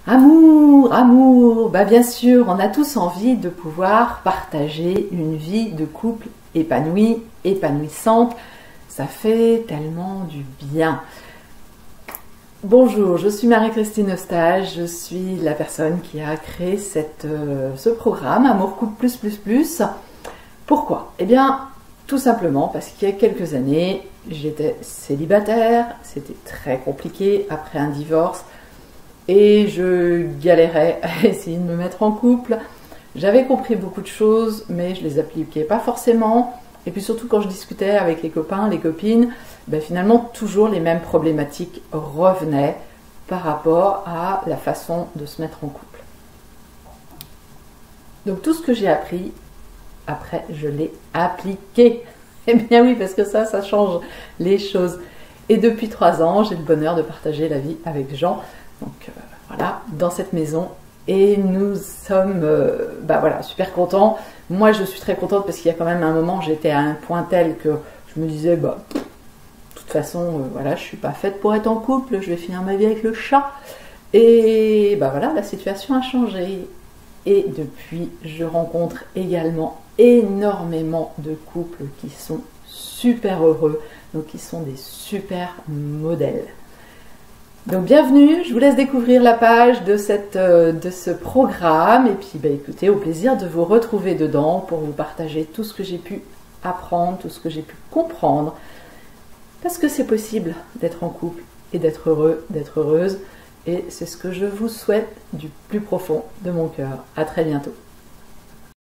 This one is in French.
Amour, amour, bah bien sûr, on a tous envie de pouvoir partager une vie de couple épanouie, épanouissante. Ça fait tellement du bien. Bonjour, je suis Marie-Christine Eustache, je suis la personne qui a créé ce programme Amour Couple Plus Plus Plus. Pourquoi? Eh bien, tout simplement parce qu'il y a quelques années, j'étais célibataire, c'était très compliqué après un divorce. Et je galérais à essayer de me mettre en couple. J'avais compris beaucoup de choses, mais je les appliquais pas forcément. Et puis surtout quand je discutais avec les copains, les copines, finalement toujours les mêmes problématiques revenaient par rapport à la façon de se mettre en couple. Donc tout ce que j'ai appris, après je l'ai appliqué. Eh bien oui, parce que ça change les choses. Et depuis 3 ans, j'ai le bonheur de partager la vie avec Jean. Donc voilà, dans cette maison, et nous sommes super contents. Moi je suis très contente parce qu'il y a quand même un moment, j'étais à un point tel que je me disais, de toute façon, je suis pas faite pour être en couple, je vais finir ma vie avec le chat. Et la situation a changé. Et depuis, je rencontre également énormément de couples qui sont super heureux, donc qui sont des super modèles. Donc bienvenue, je vous laisse découvrir la page de ce programme et puis écoutez, au plaisir de vous retrouver dedans pour vous partager tout ce que j'ai pu apprendre, tout ce que j'ai pu comprendre, parce que c'est possible d'être en couple et d'être heureux, d'être heureuse, et c'est ce que je vous souhaite du plus profond de mon cœur. À très bientôt.